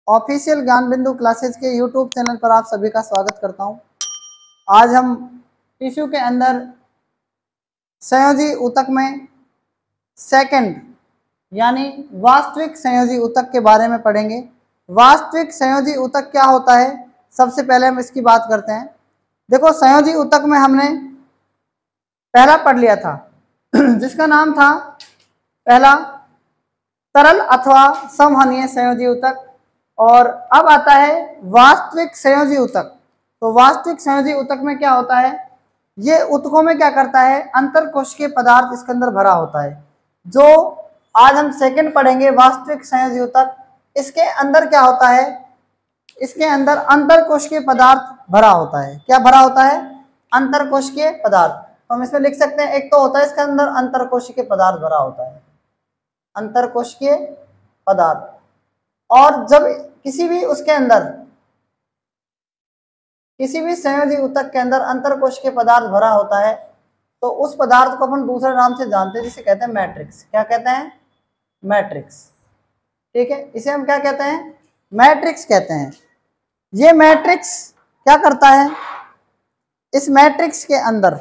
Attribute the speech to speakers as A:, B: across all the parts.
A: Official ज्ञान बिंदु classes के यूट्यूब चैनल पर आप सभी का स्वागत करता हूं। आज हम टिश्यू के अंदर संयोजी ऊतक में सेकंड यानी वास्तविक संयोजी ऊतक के बारे में पढ़ेंगे। वास्तविक संयोजी ऊतक क्या होता है, सबसे पहले हम इसकी बात करते हैं। देखो, संयोजी ऊतक में हमने पहला पढ़ लिया था जिसका नाम था पहला तरल अथवा समहनीय संयोजी ऊतक, और अब आता है वास्तविक संयोजी ऊतक। तो वास्तविक संयोजी ऊतक में क्या होता है, ये ऊतकों में क्या करता है, अंतरकोशिकीय पदार्थ इसके अंदर भरा होता है। जो आज हम सेकंड पढ़ेंगे वास्तविक संयोजी ऊतक, इसके अंदर क्या होता है, इसके अंदर अंतरकोशिकीय पदार्थ भरा होता है। क्या भरा होता है? अंतरकोशिकीय पदार्थ। तो हम इसमें लिख सकते हैं, एक तो होता है इसके अंदर अंतरकोशिकीय पदार्थ भरा होता है, अंतरकोशिकीय पदार्थ। और जब किसी भी उसके अंदर, किसी भी संयोजी ऊतक के अंदर अंतरकोशिकीय पदार्थ भरा होता है तो उस पदार्थ को अपन दूसरे नाम से जानते हैं, जिसे कहते हैं मैट्रिक्स। क्या कहते हैं? मैट्रिक्स। ठीक है, इसे हम क्या कहते हैं? मैट्रिक्स कहते हैं। ये मैट्रिक्स क्या करता है, इस मैट्रिक्स के अंदर,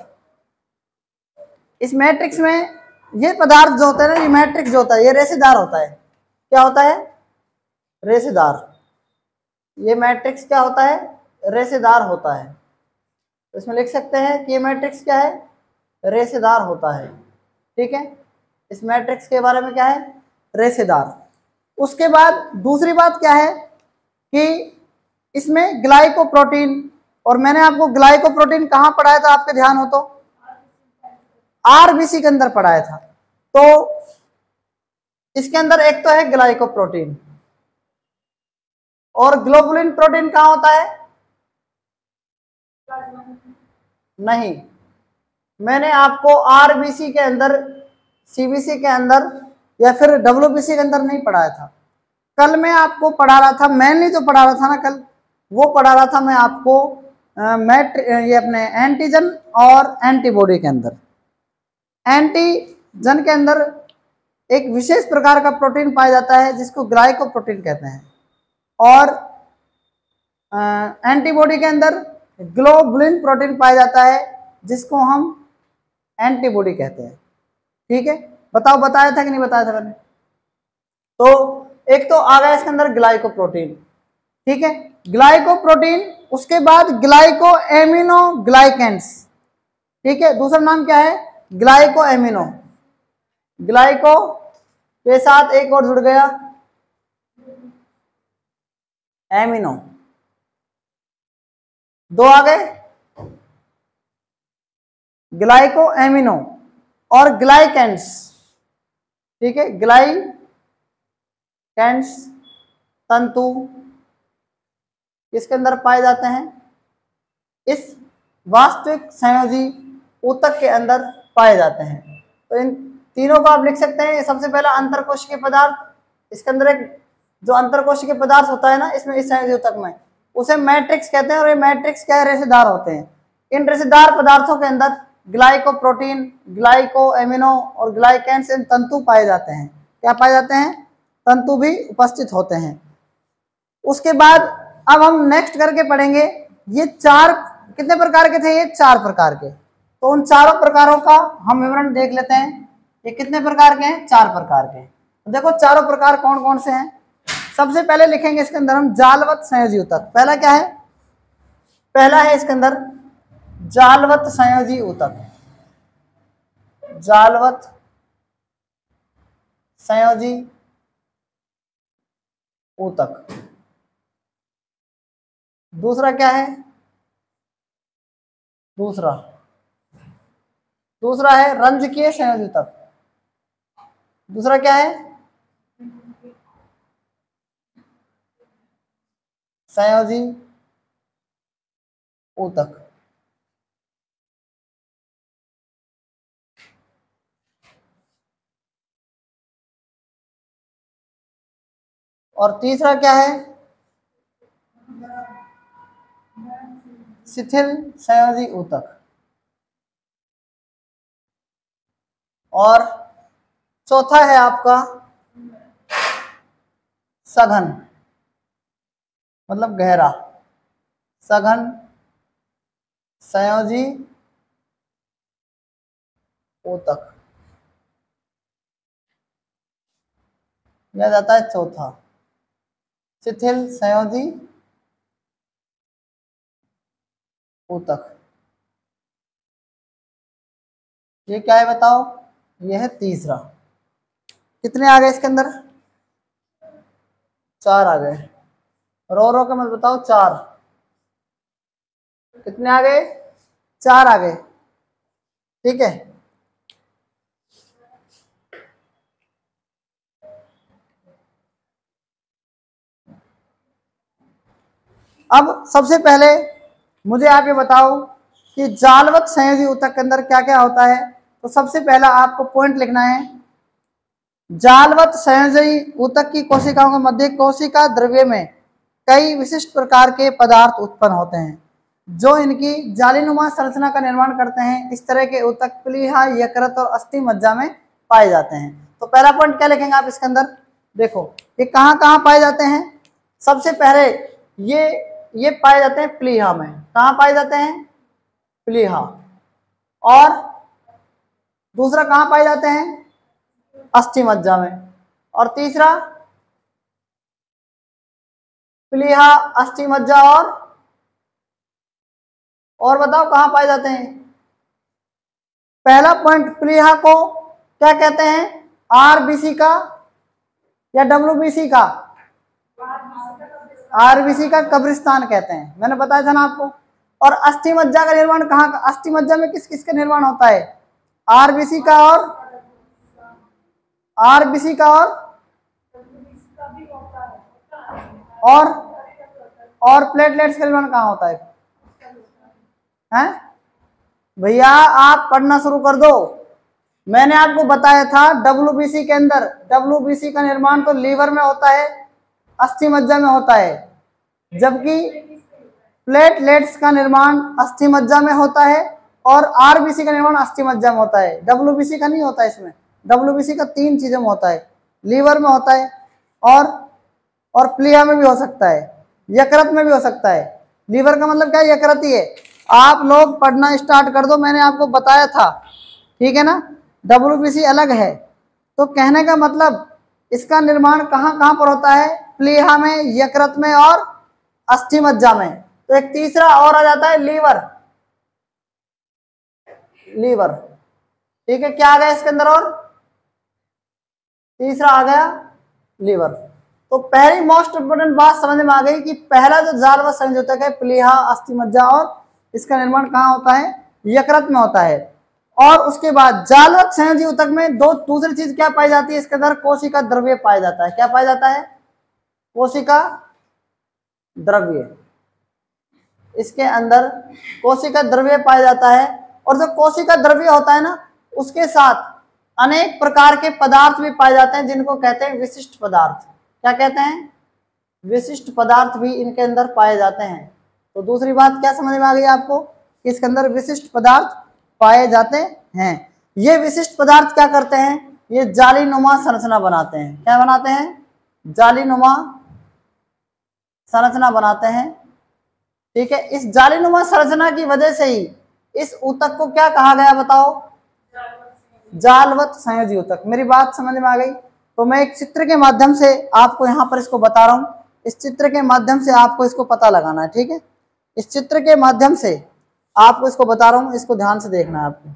A: इस मैट्रिक्स में ये पदार्थ जो होता है ना, ये मैट्रिक्स जो होता है ये रेशेदार होता है। क्या होता है? रेशेदार। ये मैट्रिक्स क्या होता है? रेशेदार होता है। तो इसमें लिख सकते हैं कि ये मैट्रिक्स क्या है? रेशेदार होता है। ठीक है, इस मैट्रिक्स के बारे में क्या है? रेशेदार। उसके बाद दूसरी बात क्या है कि इसमें ग्लाइकोप्रोटीन, और मैंने आपको ग्लाइकोप्रोटीन कहाँ पढ़ाया था, आपके ध्यान हो तो आरबीसी के अंदर पढ़ाया था। तो इसके अंदर एक तो है ग्लाइकोप्रोटीन, और ग्लोबुलिन प्रोटीन कहाँ होता है? नहीं, मैंने आपको आरबीसी के अंदर, सीबीसी के अंदर या फिर डब्ल्यूबीसी के अंदर नहीं पढ़ाया था। कल मैं आपको पढ़ा रहा था, मैंने जो पढ़ा रहा था ना कल, वो पढ़ा रहा था मैं आपको ये अपने एंटीजन और एंटीबॉडी के अंदर। एंटीजन के अंदर एक विशेष प्रकार का प्रोटीन पाया जाता है जिसको ग्लाइकोप्रोटीन कहते हैं, और एंटीबॉडी के अंदर ग्लोबुलिन प्रोटीन पाया जाता है जिसको हम एंटीबॉडी कहते हैं। ठीक है, बताओ, बताया था कि नहीं बताया था मैंने? तो एक तो आ गया इसके अंदर ग्लाइकोप्रोटीन। ठीक है, ग्लाइकोप्रोटीन। उसके बाद ग्लाइको एमिनो ग्लाइकेंस। ठीक है, दूसरा नाम क्या है? Glyco amino. ग्लाइको के साथ एक और जुड़ गया, एमिनो। दो आ गए, ग्लाइको एमिनो और ग्लाइकेंस। ठीक है, ग्लाइकेंस तंतु किसके अंदर पाए जाते हैं? इस वास्तविक संयोजी ऊतक के अंदर पाए जाते हैं। तो इन तीनों को आप लिख सकते हैं। सबसे पहला अंतरकोशिकीय पदार्थ, इसके अंदर एक जो अंतरकोशिकीय पदार्थ होता है ना, इसमें इस संयोजी ऊतक में, उसे मैट्रिक्स कहते हैं। और ये मैट्रिक्स क्या है? रेशेदार होते हैं। इन रेशेदार पदार्थों के अंदर ग्लाइकोप्रोटीन, ग्लाइको एमिनो और ग्लाइकेंस इन तंतु पाए जाते हैं। क्या पाए जाते हैं? तंतु भी उपस्थित होते हैं। उसके बाद अब हम नेक्स्ट करके पढ़ेंगे, ये चार कितने प्रकार के थे? ये चार प्रकार के। तो उन चारों प्रकारों का हम विवरण देख लेते हैं। ये कितने प्रकार के हैं? चार प्रकार के। तो देखो चारों प्रकार कौन कौन से हैं। सबसे पहले लिखेंगे इसके अंदर हम जालवत संयोजी ऊतक। पहला क्या है? पहला है इसके अंदर जालवत संयोजी ऊतक। जालवत संयोजी ऊतक। दूसरा क्या है? दूसरा है रंजकीय संयोजी ऊतक। दूसरा क्या है? संयोजी ऊतक। और तीसरा क्या है? शिथिल संयोजी ऊतक। और चौथा है आपका सघन। मतलब गहरा, सघन संयोजी ऊतक। यह जाता है चौथा, शिथिल संयोजी ऊतक। ये क्या है बताओ? यह है तीसरा। कितने आ गए इसके अंदर? 4 आ गए। रो रो के मत बताओ, 4। कितने आ गए? 4 आ गए। ठीक है। अब सबसे पहले मुझे आप ये बताओ कि जालवत संयोजी ऊतक के अंदर क्या क्या होता है। तो सबसे पहला आपको पॉइंट लिखना है, जालवत संयोजी ऊतक की कोशिकाओं के मध्य कोशिका द्रव्य में कई विशिष्ट प्रकार के पदार्थ उत्पन्न होते हैं जो इनकी जालीनुमा संरचना का निर्माण करते हैं। इस तरह के ऊतक प्लीहा, यकृत और अस्थि मज्जा में पाए जाते हैं। तो पहला पॉइंट क्या लिखेंगे आप इसके अंदर? देखो ये कहाँ कहाँ पाए जाते हैं। सबसे पहले ये पाए जाते हैं प्लीहा में। कहाँ पाए जाते हैं? प्लीहा। और दूसरा कहाँ पाए जाते हैं? अस्थि मज्जा में। और तीसरा प्लीहा, अस्थि मज्जा और बताओ कहाँ पाए जाते हैं? पहला पॉइंट, प्लीहा को क्या कहते हैं? आरबीसी का या डब्ल्यूबीसी का? आरबीसी का कब्रिस्तान कहते हैं, मैंने बताया था ना आपको। और अस्थि मज्जा का निर्माण कहाँ? अस्थि मज्जा में किस किस का निर्माण होता है? आरबीसी का आरबीसी का और और प्लेटलेट्स का निर्माण कहाँ होता है? हैं भैया आप पढ़ना शुरू कर दो। मैंने आपको बताया था डब्ल्यूबीसी के अंदर, डब्ल्यूबीसी का निर्माण तो लीवर में होता है, अस्थि मज्जा में होता है, जबकि प्लेटलेट्स का निर्माण अस्थि मज्जा में होता है और आरबीसी का निर्माण अस्थि मज्जा में होता है। डब्ल्यूबीसी का नहीं होता इसमें। डब्ल्यूबीसी का 3 चीजों में होता है, लीवर में होता है और प्लीहा में भी हो सकता है, यकृत में भी हो सकता है। लीवर का मतलब क्या है? यकृत ही है। आप लोग पढ़ना स्टार्ट कर दो, मैंने आपको बताया था, ठीक है ना। डब्ल्यूबीसी अलग है। तो कहने का मतलब इसका निर्माण कहाँ कहाँ पर होता है? प्लीहा में, यकृत में और अस्थि मज्जा में। तो एक तीसरा और आ जाता है लीवर। लीवर, ठीक है। क्या आ गया इसके अंदर? और तीसरा आ गया लीवर। तो पहली मोस्ट इंपोर्टेंट बात समझ में आ गई कि पहला जो जालवत संयोजक है प्लीहा, अस्थि मज्जा, और इसका निर्माण कहाँ होता है? यकृत में होता है। और उसके बाद जालवत संयोजी ऊतक में दूसरी चीज क्या पाई जाती है इसके अंदर? कोशिका द्रव्य पाया जाता है। क्या पाया जाता है? कोशिका द्रव्य। इसके अंदर कोशिका द्रव्य पाया जाता है। और जो कोशिका द्रव्य होता है ना, उसके साथ अनेक प्रकार के पदार्थ भी पाए जाते हैं जिनको कहते हैं विशिष्ट पदार्थ। क्या कहते हैं? विशिष्ट पदार्थ भी इनके अंदर पाए जाते हैं। तो दूसरी बात क्या समझ में आ गई आपको कि इसके अंदर विशिष्ट पदार्थ पाए जाते हैं। ये विशिष्ट पदार्थ क्या करते हैं? ये जालीनुमा संरचना बनाते हैं। क्या बनाते हैं? जालीनुमा संरचना बनाते हैं। ठीक है। इस जालीनुमा संरचना की वजह से ही इस ऊतक को क्या कहा गया बताओ? जालवत संयोजी ऊतक। मेरी बात समझ में आ गई? तो मैं एक चित्र के माध्यम से आपको यहाँ पर इसको बता रहा हूँ। इस चित्र के माध्यम से आपको इसको पता लगाना है, ठीक है। इस चित्र के माध्यम से आपको इसको बता रहा हूँ, इसको ध्यान से देखना है आपको।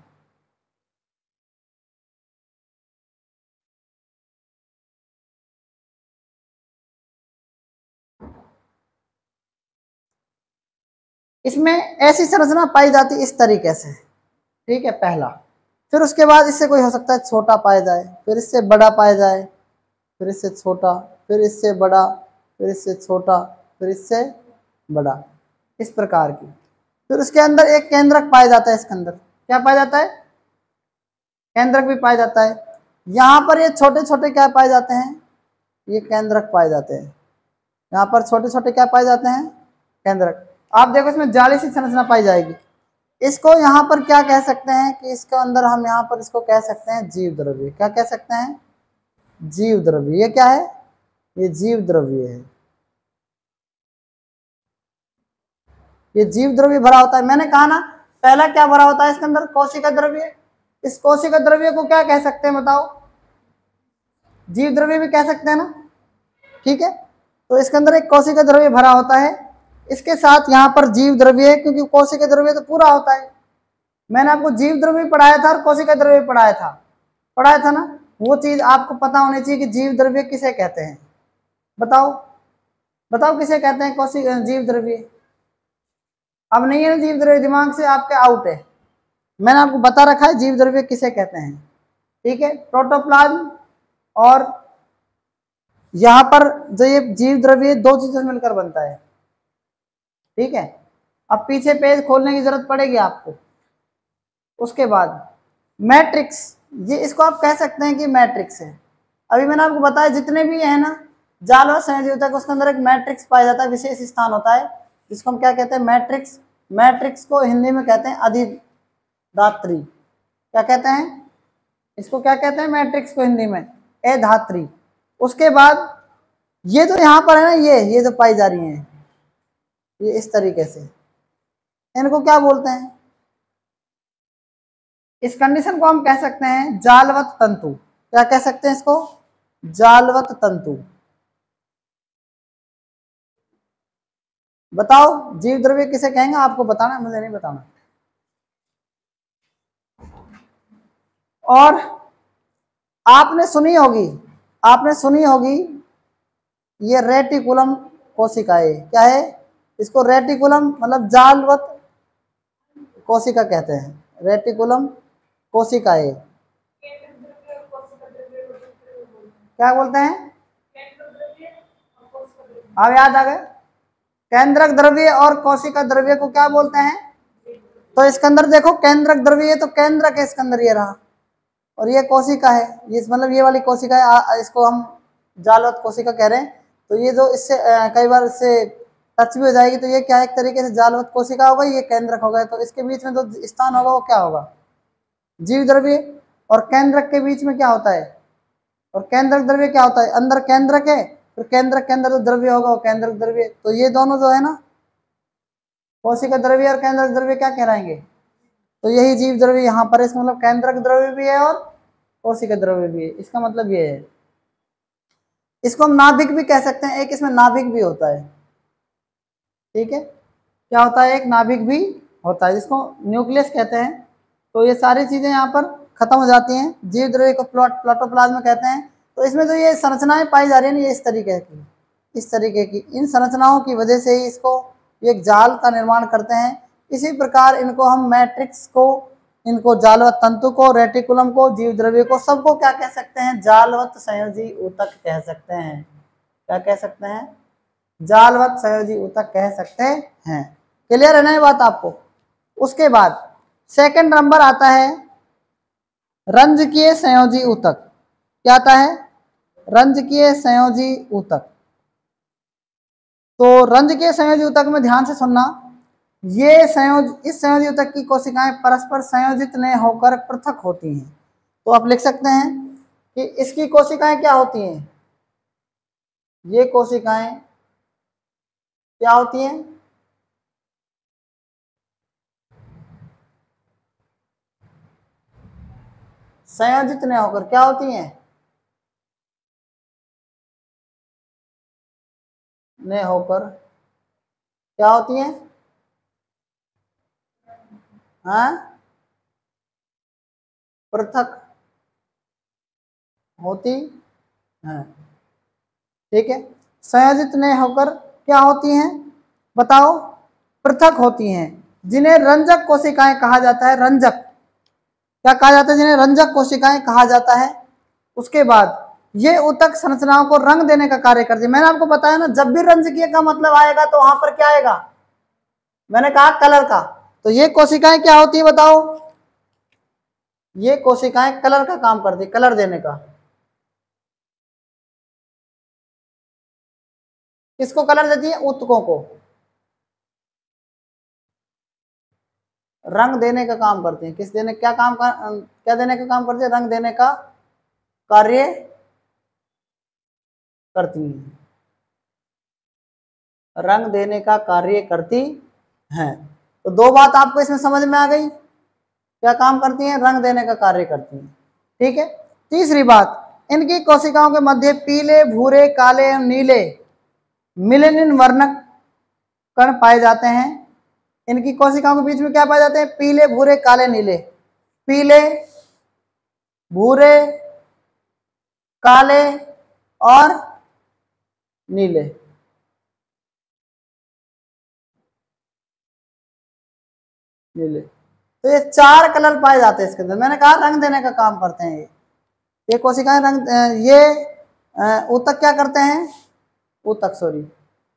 A: इसमें ऐसी संरचना पाई जाती है इस तरीके से, ठीक है, पहला। फिर उसके बाद इससे कोई हो सकता है छोटा पाया जाए, फिर इससे बड़ा पाया जाए, फिर इससे छोटा, फिर इससे बड़ा, फिर इससे छोटा, फिर इससे बड़ा, इस प्रकार की। फिर उसके अंदर एक केंद्रक पाया जाता है। इसके अंदर क्या पाया जाता है? केंद्रक भी पाया जाता है। यहाँ पर ये छोटे छोटे क्या पाए जाते हैं? ये केंद्रक पाए जाते हैं। यहाँ पर छोटे छोटे क्या पाए जाते हैं? केंद्रक। आप देखो इसमें जाली सी संरचना पाई जाएगी। इसको यहाँ पर क्या कह सकते हैं कि इसके अंदर हम यहाँ पर इसको कह सकते हैं जीव द्रव्य। क्या कह सकते हैं? जीव द्रव्य। ये क्या है? ये जीव द्रव्य है। ये जीव द्रव्य भरा होता है। मैंने कहा ना पहला क्या भरा होता है इसके अंदर, कोशिका द्रव्य। इस कोशिका द्रव्य को क्या कह सकते हैं बताओ, जीव द्रव्य भी कह सकते हैं ना, ठीक है। तो इसके अंदर एक कोशिका द्रव्य भरा होता है, इसके साथ यहाँ पर जीव द्रव्य है, क्योंकि कोशिका द्रव्य तो पूरा होता है। मैंने आपको जीव द्रव्य पढ़ाया था और कोशिका द्रव्य पढ़ाया था ना, वो चीज आपको पता होनी चाहिए कि जीव द्रव्य किसे कहते हैं। बताओ बताओ किसे कहते हैं कोशिका जीव द्रव्य। अब नहीं है ना जीव द्रव्य, दिमाग से आपके आउट है। मैंने आपको बता रखा है जीव द्रव्य किसे कहते हैं, ठीक है। प्रोटोप्लाज्म और यहाँ पर जो ये जीव द्रव्य दो चीजों से मिलकर बनता है, ठीक है। अब पीछे पेज खोलने की जरूरत पड़ेगी आपको। उसके बाद मैट्रिक्स, ये इसको आप कह सकते हैं कि मैट्रिक्स है। अभी मैंने आपको बताया जितने भी है ना जाल और संयोजी ऊतक, उसके अंदर एक मैट्रिक्स पाया जाता है, विशेष स्थान होता है, जिसको हम क्या कहते हैं, मैट्रिक्स। मैट्रिक्स को हिंदी में कहते हैं अधिधात्री। क्या कहते हैं इसको, क्या कहते हैं मैट्रिक्स को हिंदी में, अधात्री। उसके बाद ये जो यहाँ पर है ना, ये जो पाई जा रही हैं, ये इस तरीके से, इनको क्या बोलते हैं, इस कंडीशन को हम कह सकते हैं जालवत तंतु। क्या कह सकते हैं इसको, जालवत तंतु। बताओ जीव द्रव्य किसे कहेंगे, आपको बताना, मुझे नहीं बताना। और आपने सुनी होगी ये रेटिकुलम कोशिकाएं, क्या है इसको, रेटिकुलम मतलब जालवत कोशिका कहते हैं, रेटिकुलम कोशिकाएं। क्या बोलते हैं, अब याद आ गए, केंद्रक द्रव्य और कोशिका द्रव्य को क्या बोलते हैं। तो इसके अंदर देखो केंद्रक द्रव्य, तो केंद्रक है इसके अंदर, ये रहा, और ये कोशिका है, ये मतलब ये वाली कोशिका है, इसको हम जालवत कोशिका कह रहे हैं। तो ये जो इससे कई बार इससे टच भी हो जाएगी, तो ये क्या है, एक तरीके से जालवत कोशिका होगा, ये केंद्रक होगा। तो इसके बीच में जो स्थान होगा वो क्या होगा, जीव द्रव्य। और केंद्रक के बीच में क्या होता है, और केंद्रक द्रव्य क्या होता है, अंदर केंद्रक है, फिर केंद्रक के अंदर जो द्रव्य होगा वो केंद्रक द्रव्य। तो ये दोनों जो है ना, कोशिका द्रव्य और केंद्रक द्रव्य क्या कहलाएंगे, तो यही जीव द्रव्य यहाँ पर, इसका मतलब केंद्रक द्रव्य भी है और कोशिका द्रव्य भी है। इसका मतलब ये है, इसको हम नाभिक भी कह सकते हैं, एक इसमें नाभिक भी होता है, ठीक है। क्या होता है, एक नाभिक भी होता है जिसको न्यूक्लियस कहते हैं। तो ये सारी चीजें यहाँ पर खत्म हो जाती हैं, जीव द्रव्य को प्लाटोप्लाज्म कहते हैं। तो इसमें जो ये संरचनाएं पाई जा रही है ना, ये इस तरीके की इन संरचनाओं की वजह से ही इसको एक जाल का निर्माण करते हैं। इसी प्रकार इनको हम मैट्रिक्स को, इनको जालवत तंतु को, रेटिकुलम को, जीव द्रव्य को, सबको क्या कह सकते हैं, जालवत संयोजी ऊतक कह सकते हैं। क्या कह सकते हैं, जालवत संयोजी ऊतक कह सकते हैं। क्लियर है ना ये बात आपको। उसके बाद सेकंड नंबर आता है रंजकीय संयोजी ऊतक। क्या आता है, रंजकीय संयोजी ऊतक। तो रंजकीय संयोजी ऊतक में ध्यान से सुनना, ये इस संयोजी ऊतक की कोशिकाएं परस्पर संयोजित नहीं होकर पृथक होती हैं। तो आप लिख सकते हैं कि इसकी कोशिकाएं क्या होती हैं, ये कोशिकाएं क्या होती हैं, संयोजित नहीं होकर क्या होती हैं, नहीं होकर क्या होती हैं, हाँ पृथक होती हैं, ठीक है। संयोजित नहीं होकर क्या होती हैं, बताओ, पृथक होती हैं, जिन्हें रंजक कोशिकाएं कहा जाता है। रंजक क्या कहा जाता है, जिन्हें रंजक कोशिकाएं कहा जाता है। उसके बाद ये ऊतक संरचनाओं को रंग देने का कार्य करती है। मैंने आपको बताया ना, जब भी रंजकीय का मतलब आएगा तो वहां पर क्या आएगा, मैंने कहा कलर का। तो ये कोशिकाएं क्या होती है बताओ, ये कोशिकाएं कलर का काम करती है, कलर देने का। किसको कलर देती है, ऊतकों को रंग देने का काम करते हैं। किस देने, क्या देने का काम करते हैं, रंग देने का कार्य करती हैं, रंग देने का कार्य करती हैं। तो दो बात आपको इसमें समझ में आ गई, क्या काम करती हैं, रंग देने का कार्य करती हैं। ठीक है। तीसरी बात, इनकी कोशिकाओं के मध्य पीले, भूरे, काले एवं नीले मिलेनिन वर्णक कण पाए जाते हैं। इनकी कोशिकाओं के बीच में क्या पाए जाते हैं, पीले, भूरे, काले, नीले। पीले, भूरे, काले और नीले। नीले, तो ये चार कलर पाए जाते हैं इसके अंदर। मैंने कहा रंग देने का काम करते हैं ये कोशिकाएं रंग, ये ऊतक क्या करते हैं, ऊतक सॉरी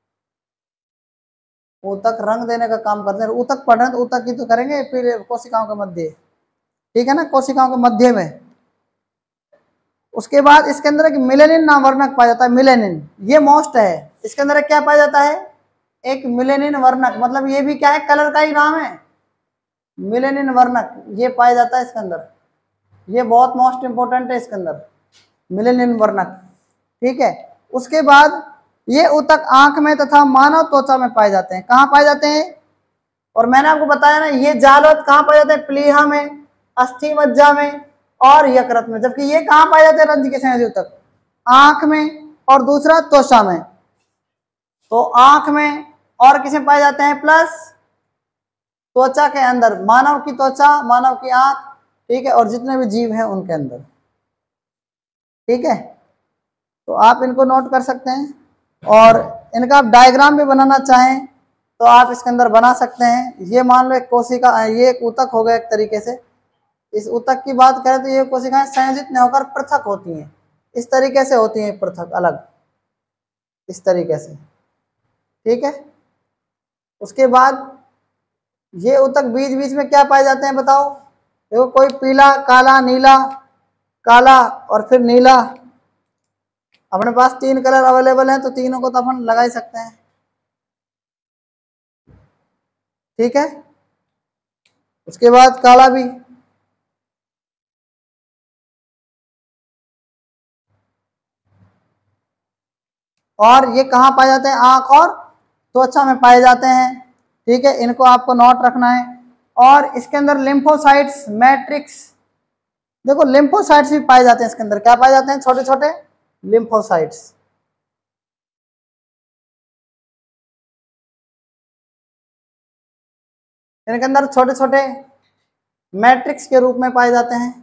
A: ऊतक रंग देने का काम करते हैं। ऊतक पढ़ रहे हैं तो ऊतक की तो करेंगे, फिर कोशिकाओं के मध्य, ठीक है ना, कोशिकाओं के मध्य में। उसके बाद इसके अंदर एक मिलेनिन नाम वर्णक पाया जाता है। मिलेनिन ये मोस्ट है, इसके अंदर क्या पाया जाता है, एक मिलेनिन वर्णक, मतलब ये भी क्या है, कलर का ही नाम है, मिलेनिन वर्णक ये पाया जाता है इसके अंदर। ये बहुत मोस्ट इंपोर्टेंट है इसके अंदर, मिलेनिन वर्णक। ठीक है। उसके बाद ये ऊतक आंख में तथा मानव त्वचा में पाए जाते हैं। कहाँ पाए जाते हैं, और मैंने आपको बताया ना, ये जालवत कहाँ पाए जाते हैं, प्लीहा में, अस्थि मज्जा में और यकृत में। जबकि ये कहाँ पाए जाते हैं, रंध्र के संयोजी ऊतक, आंख में और दूसरा त्वचा में। तो आंख में और किसे पाए जाते हैं, प्लस त्वचा के अंदर, मानव की त्वचा, मानव की आंख, ठीक है, और जितने भी जीव हैं उनके अंदर। ठीक है, तो आप इनको नोट कर सकते हैं, और इनका आप डायग्राम भी बनाना चाहें तो आप इसके अंदर बना सकते हैं। ये मान लो एक कोशिका, ये एक ऊतक हो गया एक तरीके से। इस ऊतक की बात करें तो ये कोशिकाएं संयोजित नहीं होकर पृथक होती हैं, इस तरीके से होती हैं, पृथक, अलग, इस तरीके से। ठीक है। उसके बाद ये ऊतक बीच बीच में क्या पाए जाते हैं बताओ, देखो कोई पीला, काला, नीला, काला और फिर नीला। अपने पास तीन कलर अवेलेबल हैं तो तीनों को तो अपन लगा ही सकते हैं। ठीक है। उसके बाद काला भी, और ये कहाँ पाए जाते हैं, आंख और त्वचा में पाए जाते हैं। ठीक है, इनको आपको नोट रखना है। और इसके अंदर लिम्फोसाइट्स, मैट्रिक्स, देखो लिम्फोसाइट्स भी पाए जाते हैं इसके अंदर। क्या पाए जाते हैं, छोटे छोटे लिम्फोसाइट्स। इनके अंदर छोटे छोटे मैट्रिक्स के रूप में पाए जाते हैं।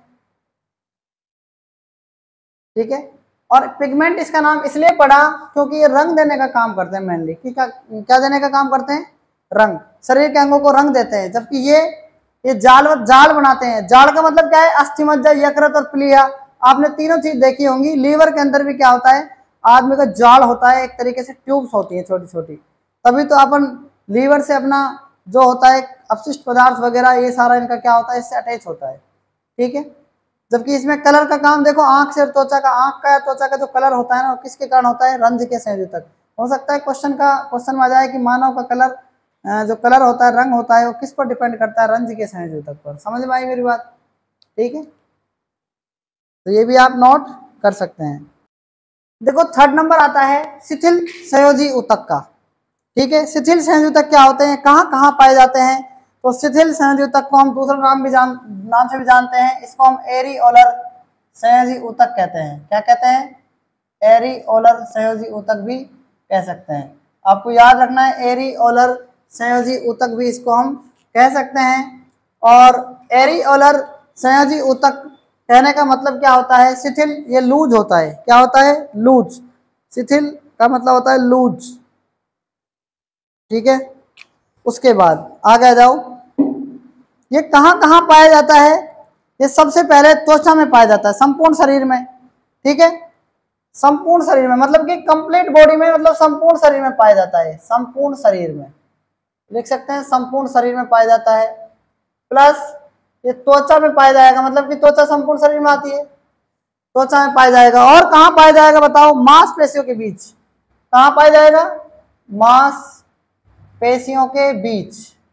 A: ठीक है। और पिगमेंट इसका नाम इसलिए पड़ा क्योंकि ये रंग देने का काम करते हैं मेनली। क्या देने का काम करते हैं, रंग, शरीर के अंगों को रंग देते हैं। जबकि ये जाल बनाते हैं। जाल का मतलब क्या है, अस्थिमज्जा, यकृत और प्लीहा। आपने तीनों चीज देखी होंगी। लीवर के अंदर भी क्या होता है, आदमी का जाल होता है, एक तरीके से ट्यूब्स होती है छोटी छोटी। तभी तो अपन लीवर से अपना जो होता है अपशिष्ट पदार्थ वगैरह, ये सारा इनका क्या होता है, इससे अटैच होता है। ठीक है। जबकि इसमें कलर का काम देखो, आंख से त्वचा का, आंख का या त्वचा का जो कलर होता है ना, वो किसके कारण होता है, रंध्र के संयोजक। हो सकता है क्वेश्चन में आ जाए कि मानव का कलर, जो कलर होता है, रंग होता है, वो किस पर डिपेंड करता है, रंध्र के संयोजक पर। समझ में आई मेरी बात। ठीक है, तो ये भी आप नोट कर सकते हैं। देखो थर्ड नंबर आता है शिथिल संयोजी ऊतक का। ठीक है, शिथिल संयोजी ऊतक क्या होते हैं, कहाँ कहाँ पाए जाते हैं। तो शिथिल संयोजी ऊतक को हम दूसरा नाम से भी जानते हैं। इसको हम एरिओलर संयोजी ऊतक कहते हैं। क्या कहते हैं, एरिओलर संयोजी ऊतक भी कह सकते हैं। आपको याद रखना है, एरिओलर संयोजी ऊतक भी इसको हम कह सकते हैं। और एरिओलर संयोजी ऊतक कहने का मतलब क्या होता है, शिथिल, ये लूज होता है। क्या होता है, लूज। शिथिल का मतलब होता है लूज। ठीक है। उसके बाद आगे जाओ, ये कहाँ कहाँ पाया जाता है। ये सबसे पहले त्वचा में पाया जाता है, संपूर्ण शरीर में। ठीक है, संपूर्ण शरीर में, मतलब कि कंप्लीट बॉडी में, मतलब संपूर्ण शरीर में पाया जाता है। संपूर्ण शरीर में लिख सकते हैं, संपूर्ण शरीर में पाया जाता है। प्लस ये त्वचा में पाया जाएगा, मतलब कि त्वचा संपूर्ण शरीर में आती है, त्वचा में पाया जाएगा। और कहाँ पाया जाएगा बताओ, मांसपेशियों के बीच। कहाँ पाया जाएगा, मांसपेशियों के बीच,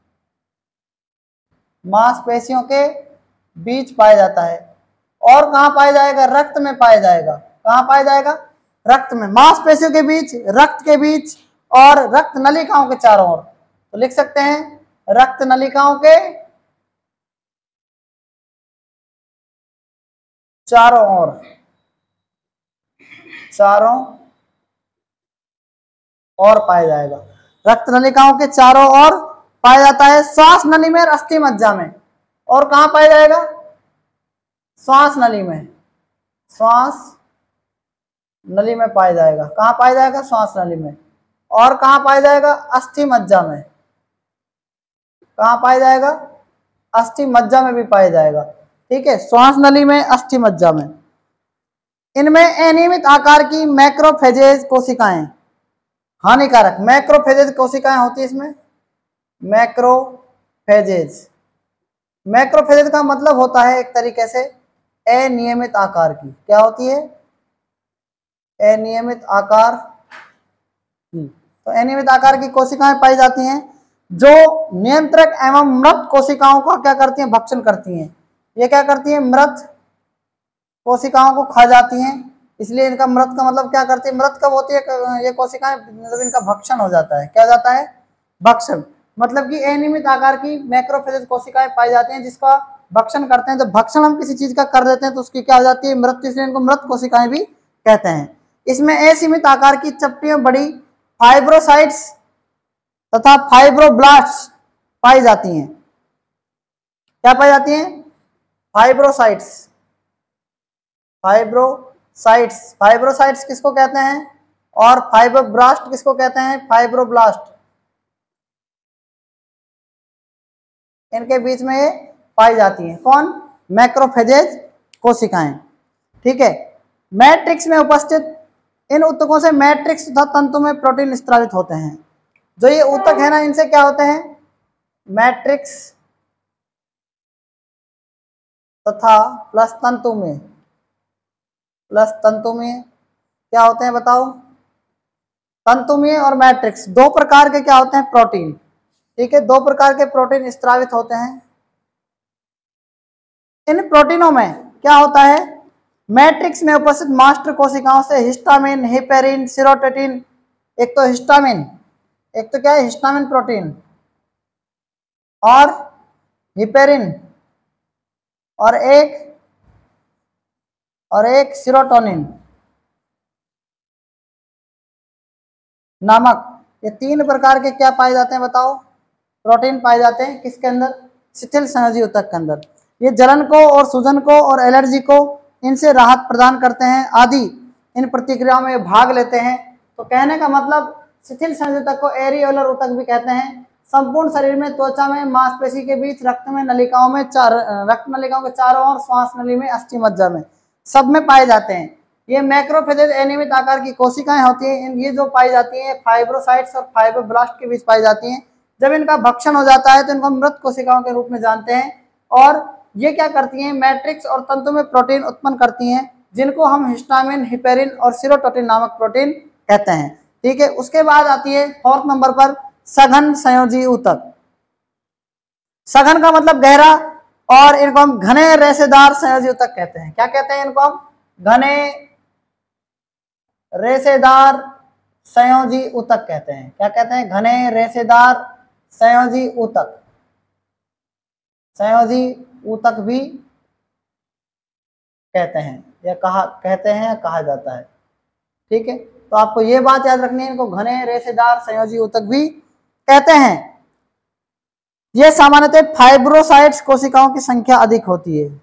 A: मांसपेशियों के बीच पाया जाता है। और कहाँ पाया जाएगा, रक्त में पाया जाएगा। कहाँ पाया जाएगा, रक्त में, मांसपेशियों के बीच, रक्त के बीच और रक्त नलिकाओं के चारों ओर। तो लिख सकते हैं रक्त नलिकाओं के चारों ओर पाया जाएगा। रक्त नलिकाओं के चारों ओर पाया जाता है। श्वास नली में और अस्थि मज्जा में। और कहां पाया जाएगा? श्वास नली में। श्वास नली में पाया जाएगा। कहां पाया जाएगा? श्वास नली में। और कहां पाया जाएगा? अस्थि मज्जा में। कहां पाया जाएगा? अस्थि मज्जा में भी पाया जाएगा। ठीक है, श्वास नली में, अस्थि मज्जा में। इनमें अनियमित आकार की मैक्रोफेजेज कोशिकाएं हानिकारक, मैक्रोफेजेज कोशिकाएं होती है इसमें। मैक्रोफेजेज, मैक्रोफेजेज का मतलब होता है एक तरीके से अनियमित आकार की। क्या होती है? अनियमित आकार की। तो अनियमित आकार की कोशिकाएं पाई जाती हैं जो नियंत्रक एवं मृत कोशिकाओं का क्या करती हैं? भक्षण करती हैं। ये क्या करती हैं? मृत कोशिकाओं को खा जाती हैं। इसलिए इनका मृत का मतलब क्या करती है? मृत कब होती है ये कोशिकाएं? जब इनका भक्षण हो जाता है। क्या हो जाता है? भक्षण। मतलब कि अनियमित आकार की मैक्रोफेजेज कोशिकाएं पाई जाती हैं जिसका भक्षण करते हैं। जब भक्षण हम किसी चीज का कर देते हैं तो उसकी क्या हो जाती है? मृत। इसलिए इनको मृत कोशिकाएं भी कहते हैं। इसमें असीमित आकार की चपटियों बड़ी फाइब्रोसाइट्स तथा फाइब्रोब्लास्ट पाई जाती हैं। क्या पाई जाती हैं? फाइब्रोसाइट्स। फाइब्रोसाइट्स, फाइब्रोसाइट्स किसको कहते हैं? और फाइब्रोब्लास्ट किसको कहते हैं? फाइब्रोब्लास्ट। इनके बीच में ये पाई जाती हैं। कौन? मैक्रोफेजेज कोशिकाएं। ठीक है, मैट्रिक्स में उपस्थित इन ऊतकों से मैट्रिक्स तथा तंतु में प्रोटीन स्रावित होते हैं। जो ये ऊतक है ना, इनसे क्या होते हैं? मैट्रिक्स तथा प्लस तंतु में, क्या होते हैं बताओ? तंतुमीय और मैट्रिक्स, दो प्रकार के क्या होते हैं? प्रोटीन। ठीक है, दो प्रकार के प्रोटीन स्रावित होते हैं। इन प्रोटीनों में क्या होता है? मैट्रिक्स में उपस्थित मास्टर कोशिकाओं से हिस्टामिन, हिपेरिन, सीरोटोनिन, एक तो हिस्टामिन, एक तो क्या है? हिस्टामिन प्रोटीन, और हिपेरिन, और एक सीरोटोनिन नामक, ये तीन प्रकार के क्या पाए जाते हैं बताओ? प्रोटीन पाए जाते हैं। किसके अंदर? शिथिल संयोजी ऊतक के अंदर। ये जलन को और सूजन को और एलर्जी को इनसे राहत प्रदान करते हैं आदि इन प्रतिक्रियाओं में भाग लेते हैं। तो कहने का मतलब शिथिल संयोजी ऊतक को एरियोलर ऊतक भी कहते हैं। संपूर्ण शरीर में, त्वचा में, मांसपेशी के बीच, रक्त में, नलिकाओं में, रक्त नलिकाओं के चारों ओर, श्वास नली में, अस्थि मज्जा में, सब में पाए जाते हैं। ये मैक्रोफेजेज अनियमित आकार की कोशिकाएं होती हैं। ये जो पाई जाती हैं फाइब्रोसाइट्स और फाइब्रोब्लास्ट के बीच पाई जाती हैं। जब इनका भक्षण हो जाता है तो इनको मृत कोशिकाओं के रूप में जानते हैं। और ये क्या करती हैं? मैट्रिक्स और तंतु में प्रोटीन उत्पन्न करती हैं जिनको हम हिस्टामिन, हिपेरिन और सीरोटोनिन नामक प्रोटीन कहते हैं। ठीक है, उसके बाद आती है 4th नंबर पर सघन संयोजी ऊतक। सघन का मतलब गहरा, और इनको हम घने रेशेदार संयोजी ऊतक कहते हैं। क्या कहते हैं इनको हम? घने रेशेदार संयोजी ऊतक कहते हैं। क्या कहते हैं? घने रेशेदार संयोजी ऊतक। संयोजी ऊतक भी कहते हैं या कहा जाता है। ठीक है, तो आपको ये बात याद रखनी है, इनको घने रेशेदार संयोजी ऊतक भी कहते हैं। ये सामान्यतः फाइब्रोसाइट्स कोशिकाओं की संख्या अधिक होती है।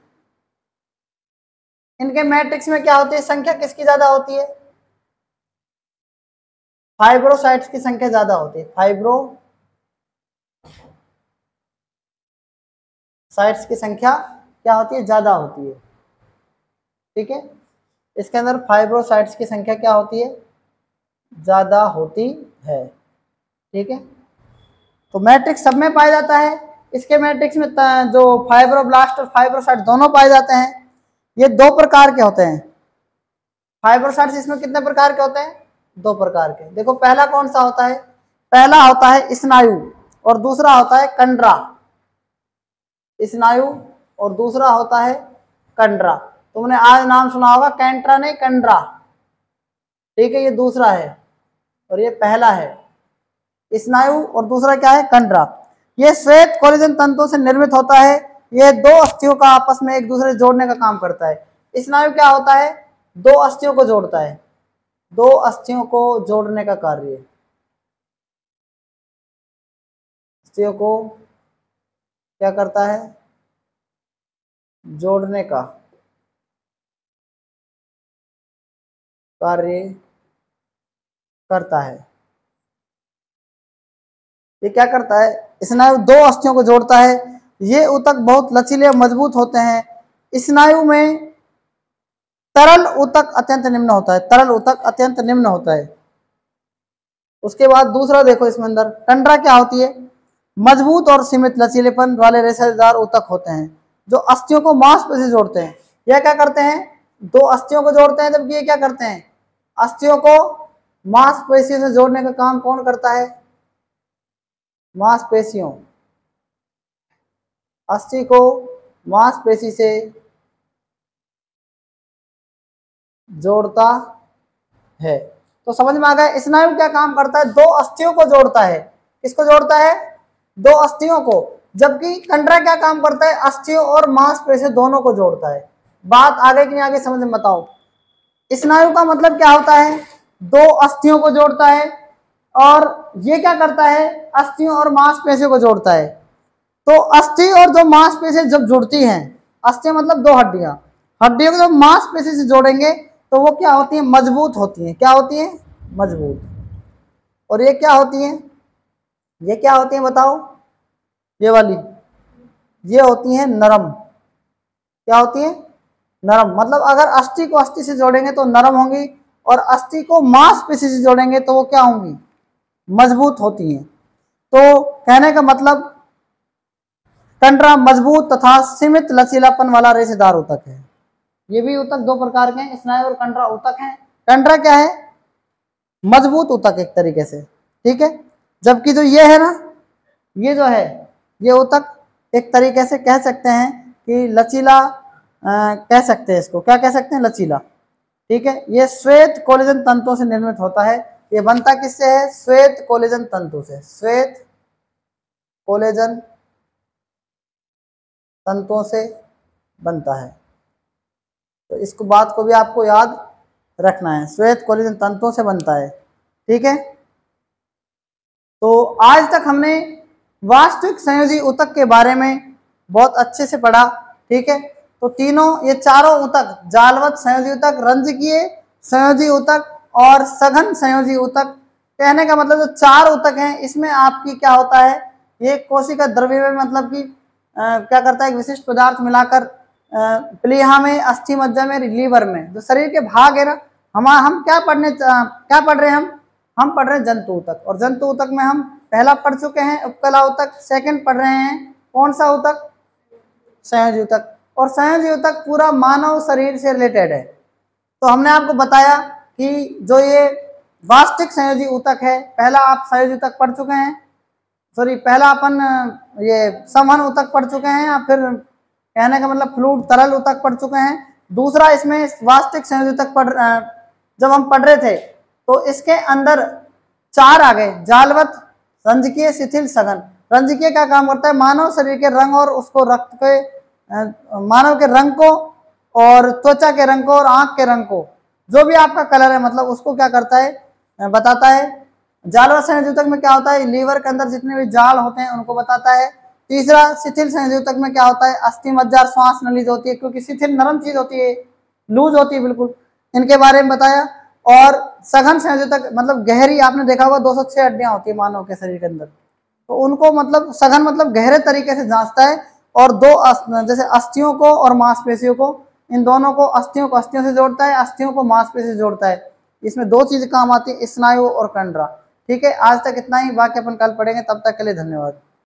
A: इनके मैट्रिक्स में क्या होती है? संख्या किसकी ज्यादा होती है? फाइब्रोसाइट्स की संख्या ज्यादा होती है। फाइब्रोसाइट्स की संख्या क्या होती है? ज्यादा होती है। ठीक है, इसके अंदर फाइब्रोसाइट्स की संख्या क्या होती है? ज्यादा होती है। ठीक है, तो मैट्रिक्स सब में पाया जाता है। इसके मैट्रिक्स में जो फाइब्रोब्लास्ट और फाइब्रोसाइट दोनों पाए जाते हैं। ये दो प्रकार के होते हैं। फाइब्रोसाइट्स इसमें कितने प्रकार के होते हैं? दो प्रकार के। देखो, पहला कौन सा होता है? पहला होता है स्नायु और दूसरा होता है कंडरा। स्नायु और दूसरा होता है कंडरा। तुमने आज नाम सुना होगा, कैंट्रा नहीं, कंडरा। ठीक है, ये दूसरा है और ये पहला है। स्नायु और दूसरा क्या है? कंडरा। ये श्वेत कोलेजन तंतुओं से निर्मित होता है। ये दो अस्थियों का आपस में एक दूसरे से जोड़ने का काम करता है। स्नायु क्या होता है? दो अस्थियों को जोड़ता है, दो अस्थियों को जोड़ने का कार्य, अस्थियों को क्या करता है? जोड़ने का कार्य करता है। ये क्या करता है? स्नायु दो अस्थियों को जोड़ता है। ये ऊतक बहुत लचीले और मजबूत होते हैं। स्नायु में तरल ऊतक अत्यंत निम्न होता है, तरल ऊतक अत्यंत निम्न होता है। उसके बाद दूसरा देखो इसमें अंदर कंडरा क्या होती है? मजबूत और सीमित लचीलेपन वाले रेशेदार ऊतक होते हैं जो अस्थियों को मांसपेशी से जोड़ते हैं। यह क्या करते हैं? दो अस्थियों को जोड़ते हैं, जबकि ये क्या करते हैं? अस्थियों को मांसपेशियों से जोड़ने का काम कौन करता है? मांसपेशियों, अस्थि को मांसपेशी से जोड़ता है। तो समझ में आ गया स्नायु क्या काम करता है? दो अस्थियों को जोड़ता है। किसको जोड़ता है? दो अस्थियों को। जबकि कंडरा क्या काम करता है? अस्थियों और मांसपेशी दोनों को जोड़ता है। बात आगे की नहीं आगे समझ में बताओ। स्नायु का मतलब क्या होता है? दो अस्थियों को जोड़ता है। और ये क्या करता है? अस्थियों और मांसपेशियों को जोड़ता है। तो अस्थि और जो मांसपेशी जब जुड़ती हैं, अस्थि मतलब दो हड्डियां, हड्डियों को जब मांसपेशी से जोड़ेंगे तो वो क्या होती है? मजबूत होती हैं। क्या होती है? मजबूत। और ये क्या होती है? ये क्या होती है बताओ? ये वाली, ये होती है नरम। क्या होती है? नरम। मतलब अगर अस्थि को अस्थि से जोड़ेंगे तो नरम होंगी, और अस्थि को मांसपेशी से जोड़ेंगे तो वो क्या होंगी? मजबूत होती हैं। तो कहने का मतलब कंडरा मजबूत तथा सीमित लचीलापन वाला रेशेदार ऊतक है। ये भी ऊतक दो प्रकार के हैं, स्नायु और कंडरा ऊतक हैं। कंडरा क्या है? मजबूत ऊतक एक तरीके से, ठीक है। जबकि जो ये है ना, ये जो है ये ऊतक एक तरीके से कह सकते हैं कि लचीला, कह सकते हैं इसको, क्या कह सकते हैं? लचीला, ठीक है। ये श्वेत कोलेजन तंतुओं से निर्मित होता है। ये बनता किससे है? श्वेत कोलेजन तंतु से, श्वेत कोलेजन तंतुओं से बनता है। तो इसको बात को भी आपको याद रखना है, श्वेत कोलेजन तंतुओं से बनता है, ठीक है। तो आज तक हमने वास्तविक संयोजी ऊतक के बारे में बहुत अच्छे से पढ़ा, ठीक है। तो तीनों, ये चारों ऊतक, जालवत संयोजी ऊतक, रंजकीय संयोजी ऊतक और सघन संयोजी ऊतक, कहने का मतलब जो चार ऊतक हैं इसमें आपकी क्या होता है? ये कोशिका द्रव्य में, मतलब कि क्या करता है? एक विशिष्ट पदार्थ मिलाकर प्लीहा में, अस्थि मज्जा में, लीवर में, जो शरीर के भाग है ना, हम क्या पढ़ रहे हैं? हम पढ़ रहे हैं जंतु ऊतक। और जंतु ऊतक में हम पहला पढ़ चुके हैं उपकला ऊतक, सेकंड पढ़ रहे हैं कौन सा ऊतक? संयोजी ऊतक। और संयोजी ऊतक पूरा मानव शरीर से रिलेटेड है। तो हमने आपको बताया कि जो ये वास्तविक संयोजी ऊतक है, पहला आप संयोजी ऊतक पढ़ चुके हैं, सॉरी पहला अपन ये समन ऊतक पढ़ चुके हैं, या फिर कहने का मतलब फ्लूइड तरल ऊतक पढ़ चुके हैं। दूसरा इसमें वास्तविक संयोजी ऊतक जब हम पढ़ रहे थे तो इसके अंदर चार आ गए, जालवत, रंजकीय, शिथिल, सघन। रंजकीय क्या काम करता है? मानव शरीर के रंग और उसको रक्त के, मानव के रंग को और त्वचा के रंग को और आंख के रंग को, जो भी आपका कलर है मतलब उसको क्या करता है? बताता है। जालवत संयोजी ऊतक में क्या होता है? लीवर के अंदर जितने भी जाल होते हैं उनको बताता है। तीसरा शिथिल संयोजी ऊतक में क्या होता है? अस्थि मज्जा, श्वास नली जो होती है, क्योंकि शिथिल नरम चीज होती है, लूज होती है बिल्कुल, इनके बारे में बताया। और सघन संयोजी ऊतक मतलब गहरी, आपने देखा होगा 206 हड्डियां होती है मानव के शरीर के अंदर, तो उनको मतलब सघन मतलब गहरे तरीके से जांचता है। और जैसे अस्थियों को और मांसपेशियों को, इन दोनों को, अस्थियों को अस्थियों से जोड़ता है, अस्थियों को मांसपेशी से जोड़ता है। इसमें दो चीज काम आती है, स्नायु और कंडरा, ठीक है। आज तक इतना ही, बाकी अपन कल पढ़ेंगे। तब तक के लिए धन्यवाद।